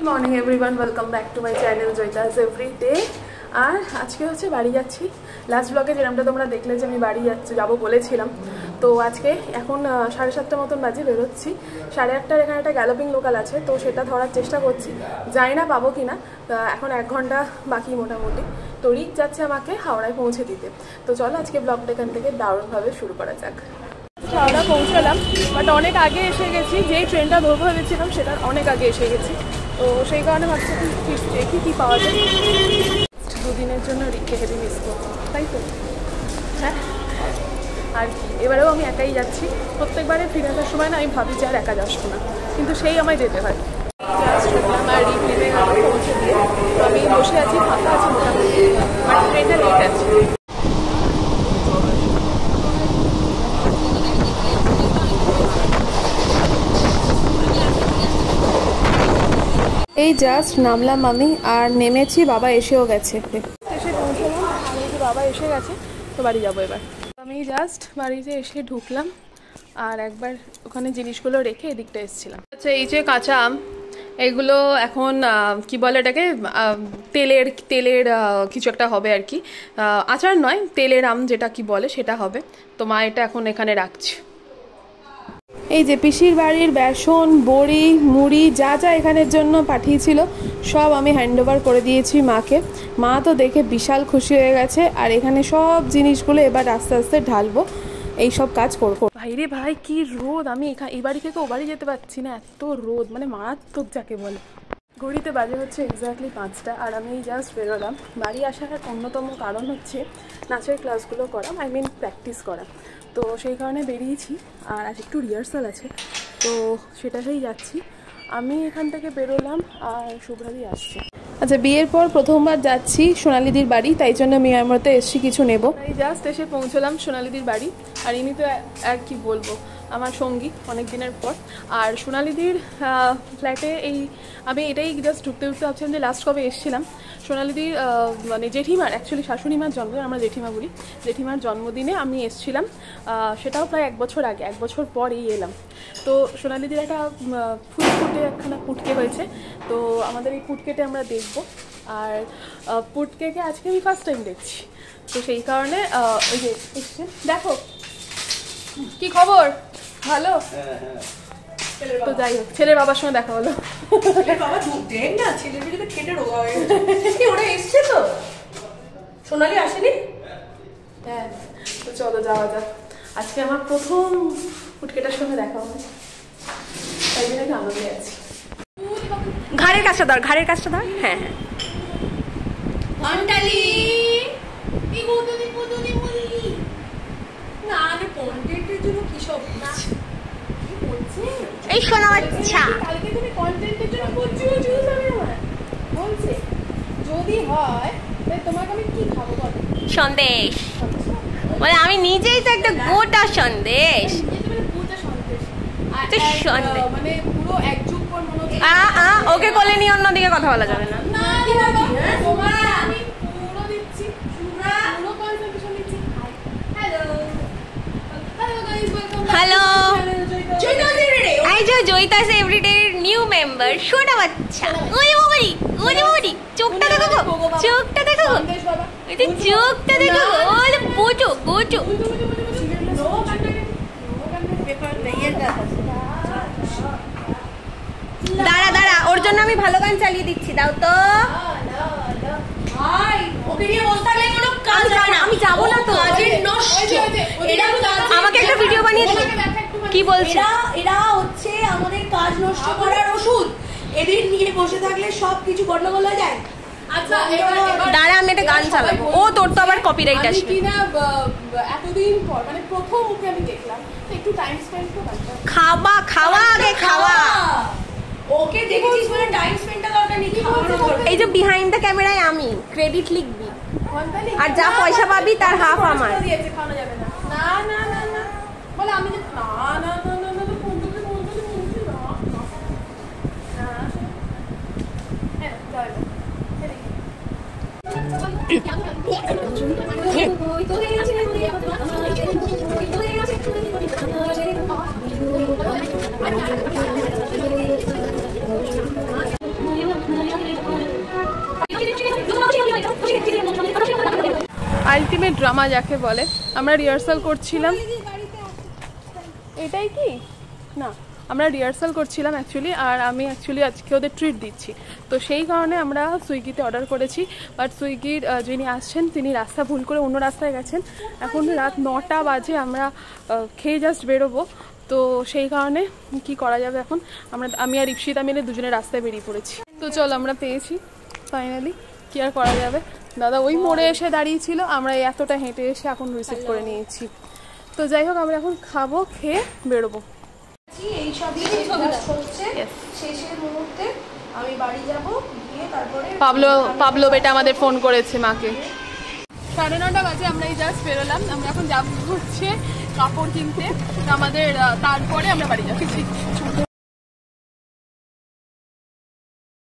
Morning everyone, welcome back to my channel Joyita's everyday. আর আজকে হচ্ছে বাড়ি যাচ্ছি। লাস্ট ব্লগে যেরকমটা তোমরা দেখলে যে আমি বাড়ি যাবো বলেছিলাম, তো আজকে এখন 7:30 মতন বাজে, বেরোচ্ছি। 8:30 এখানে একটা গ্যালোপিং লোকাল আছে, তো সেটা ধরার চেষ্টা করছি। জানি না পাবো কি না, এখন 1 ঘন্টা বাকি মোটামুটি। তো রিক যাচ্ছে আমাকে হাওড়ায় পৌঁছে দিতে। তো চলো আজকে ব্লগটা এখান থেকে দারুণভাবে শুরু করা যাক। হাওড়া পৌঁছলাম, বাট অনেক আগে এসে গেছি। যেই ট্রেনটা ধরবো ভেবেছিলাম সেটার অনেক আগে এসে গেছি। তো সেই কারণে ভাবছি দেখি কী পাওয়া যায়। 2 দিনের জন্য রিককে হেভি মিস করবো, তাই তো? হ্যাঁ, আর কি, এবারেও আমি একাই যাচ্ছি। প্রত্যেকবারে ফিরে আসার সময় না আমি ভাবি যে আর একা যাসবো না, কিন্তু সেই আমায় যেতে হয়। আমার রিক নেমে গেল পৌঁছে দিয়ে। তো আমি বসে আছি, ফাঁকা আছি মোটামুটি, বাট ট্রেনটা লেট আছে। এই জাস্ট নামলাম আমি, আর নেমেছি, বাবা এসেও গেছে। এসে পৌঁছলাম, আমি যে বাবা এসে গেছে, তো বাড়ি যাবো এবার। আমি জাস্ট বাড়িতে এসে ঢুকলাম, আর একবার ওখানে জিনিসগুলো রেখে এদিকটা এসেছিলাম। আচ্ছা, এই যে কাঁচা আম, এগুলো এখন কি বলে এটাকে, তেলের কিছু একটা হবে আর কি। আচার নয়, তেলের আম যেটা কি বলে সেটা হবে। তো মা এটা এখন এখানে রাখছে। এই যে পিসির বাড়ির বেসন, বড়ি, মুড়ি যা যা এখানের জন্য পাঠিয়েছিল সব আমি হ্যান্ডওভার করে দিয়েছি মাকে। মা তো দেখে বিশাল খুশি হয়ে গেছে। আর এখানে সব জিনিসগুলো এবার আস্তে আস্তে ঢালবো, এই সব কাজ করবো। ভাইরে ভাই, কি রোদ! আমি এই বাড়ি থেকে ও বাড়ি যেতে পারছি না, এত রোদ, মানে মারাত্মক যাকে বলে। ঘড়িতে বাজে হচ্ছে এক্স্যাক্টলি 5টা, আর আমি জাস্ট বেরোলাম। বাড়ি আসার অন্যতম কারণ হচ্ছে নাচের ক্লাসগুলো করা, প্র্যাকটিস করা। তো সেই কারণে বেরিয়েছি, আর আজ একটু রিহার্সাল আছে, তো সেটাতেই যাচ্ছি। আমি এখান থেকে বেরোলাম, আর শুভ্রাদি আসছে। আচ্ছা, বিয়ের পর প্রথমবার যাচ্ছি সোনালিদির বাড়ি, তাই জন্য মেয়ের মতো এসছি কিছু নেব। এই জাস্ট এসে পৌঁছলাম সোনালিদির বাড়ি। আর ইনি তো আর কি বলবো, আমার সঙ্গী অনেক দিনের পর। আর সোনালিদির ফ্ল্যাটে আমি এটাই জাস্ট ঢুকতে ভাবছিলাম যে লাস্ট কবে এসেছিলাম। সোনালিদির মানে জেঠিমার, অ্যাকচুয়ালি শাশুড়িমার জন্মদিন, আমরা জেঠিমা বলি, জেঠিমার জন্মদিনে আমি এসেছিলাম। সেটাও প্রায় 1 বছর আগে, 1 বছর পরেই এলাম। তো সোনালিদির একটা একখানা পুটকে হয়েছে, তো আমাদের এই পুটকেটে আমরা দেখবো। আর পুটকেকে আজকে আমি ফার্স্ট টাইম দেখছি, তো সেই কারণে ওই যে এসছে। দেখো কি খবর, ভালো? তো যাই হোক, ছেলের বাবার সঙ্গে দেখা হলো। ওরা এসছে তো, সোনালি আসেনি। হ্যাঁ, তো চলো যাওয়া যাক। আজকে আমার প্রথম ফুটকেটার সঙ্গে দেখা হবে, তাই জন্য একটু আনন্দে আছি। ঘাড়ের কাজটা ধর, ঘাড়ের কাজটা ধর। হ্যাঁ হ্যাঁ, ঘন্টালি না, আমি কন্টেন্টের জন্য কি সব না এই শোনা। আচ্ছা, কালকে তুমি কন্টেন্টের জন্য বলছি আমি বলছি, যদি হয় তাহলে তোমাকে আমি কি খাবো বলো? সন্দেশ। বলে আমি নিজেই তো একটা গোটা সন্দেশ। মানে পুরো এক যুগ পর মনে হচ্ছে ওকে কোলে নিয়ে অন্যদিকে কথা বলা যাবে না। আমি পুরো দিচ্ছি, পুরো কনসেন্ট্রেশন দিচ্ছি। হ্যালো, এই যে জয়িতাস এভরিডে নিউ মেম্বার সোনা বাচ্চা। ওরে বাবারি, ওরে বাবারি, চোখটা দেখো গো, চোখটা দেখো গো, এই যে চোখটা দেখো গো, ওরে বোটো বোটো। দাঁড়া দাঁড়া, ওর জন্য আমি ভালো গান চালিয়ে দিচ্ছি, দাও তো। আমি যাবো না তো, আমাকে একটা ভিডিও বানিয়ে দিই। কি বলছে? এরা হচ্ছে আমাদের কাজ নষ্ট করার ওষুধ। এদের নিয়ে বসে থাকলে সবকিছু গন্ডগোল হয়ে যায়। আচ্ছা, দাঁড়া, আমি একটা গান চালাবো। ও, তোর তো আবার কপিরাইট আসবে। কিনা এতদিন পর, মানে প্রথম ওকে আমি দেখলাম, তো একটু টাইম স্পেন্ড তো করতে হবে। খাওয়া খাওয়া আগে খাওয়া। ওকে দেখেছিস বলে টাইম স্পেন্ডটা দরকার নেই। এই যে বিহাইন্ড দ্য ক্যামেরায় আমি ক্রেডিট লিখবি, আর যা পয়সা পাবি তার হাফ আমার। দিয়েছে, খাওয়া যাবে না। না না না না বলে আমি যে না না না না না ফোন করতে বলছি না না। হ্যাঁ যাবে। মানে ড্রামা যাকে বলে। আমরা রিহার্সাল করছিলাম, এটাই কি না, আমরা রিহার্সাল করছিলাম অ্যাকচুয়ালি, আর আমি অ্যাকচুয়ালি আজকে ওদের ট্রিট দিচ্ছি। তো সেই কারণে আমরা সুইগিতে অর্ডার করেছি, বাট সুইগির যিনি আসছেন তিনি রাস্তা ভুল করে অন্য রাস্তায় গেছেন। এখন রাত 9টা বাজে, আমরা খেয়ে জাস্ট বেরোবো। তো সেই কারণে কি করা যাবে এখন, আমি আর ইপসিতা মিলে দুজনে রাস্তায় বেরিয়ে পড়েছি। তো চল, আমরা পেয়েছি ফাইনালি, কি আর করা যাবে। দাদা ওই মোড়ে এসে দাঁড়িয়েছিল, আমরা এতটা হেঁটে এসে এখন রিসিভ করে নিয়েছি। তো যাই হোক, আমরা এখন খাবো, খেয়ে বেরোবো। এই সবই হচ্ছে শেষের মুহূর্তে আমি বাড়ি যাব, গিয়ে তারপরে পাবলো বেটা আমাদের ফোন করেছে মাকে। 9:30 বাজে, আমরা এই জাস্ট বেরোলাম। আমরা এখন যাবো হচ্ছে কাপড় কিনতে, আমাদের তারপরে আমরা বাড়ি যাচ্ছি।